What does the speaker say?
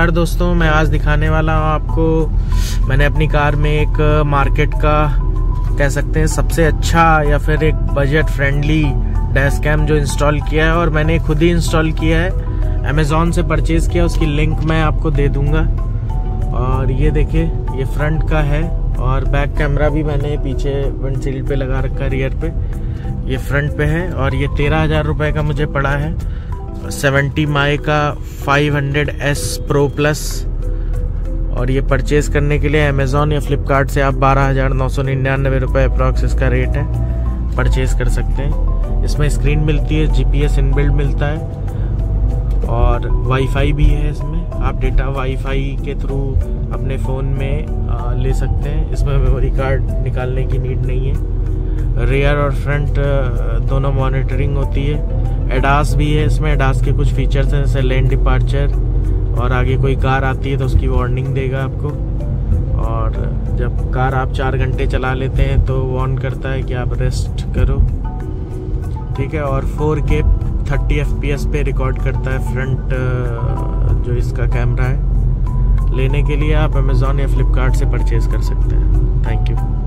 नमस्कार दोस्तों, मैं आज दिखाने वाला हूँ आपको। मैंने अपनी कार में एक मार्केट का कह सकते हैं सबसे अच्छा या फिर एक बजट फ्रेंडली डैश कैम जो इंस्टॉल किया है, और मैंने खुद ही इंस्टॉल किया है, अमेज़ॉन से परचेज़ किया। उसकी लिंक मैं आपको दे दूंगा। और ये देखिए, ये फ्रंट का है और बैक कैमरा भी मैंने पीछे विंडशील्ड पे लगा रखा है, रियर पे। ये फ्रंट पे है और ये 13,000 रुपये का मुझे पड़ा है। 70 माई का 500S Pro Plus। और ये परचेज़ करने के लिए अमेज़ॉन या फ्लिपकार्ट से आप 12,999 रुपये अप्रॉक्स इसका रेट है, परचेज़ कर सकते हैं। इसमें स्क्रीन मिलती है, GPS इनबिल्ड मिलता है और वाईफाई भी है। इसमें आप डेटा वाईफाई के थ्रू अपने फ़ोन में ले सकते हैं। इसमें मेमोरी कार्ड निकालने की नीड नहीं है। रियर और फ्रंट दोनों मॉनिटरिंग होती है। एडास भी है इसमें। एडास के कुछ फीचर्स हैं जैसे लेन डिपार्चर, और आगे कोई कार आती है तो उसकी वार्निंग देगा आपको। और जब कार आप 4 घंटे चला लेते हैं तो वार्न करता है कि आप रेस्ट करो, ठीक है। और 4K 30 FPS पे रिकॉर्ड करता है फ्रंट जो इसका कैमरा है। लेने के लिए आप अमेज़ॉन या फ्लिपकार्ट से परचेज़ कर सकते हैं। Thank you.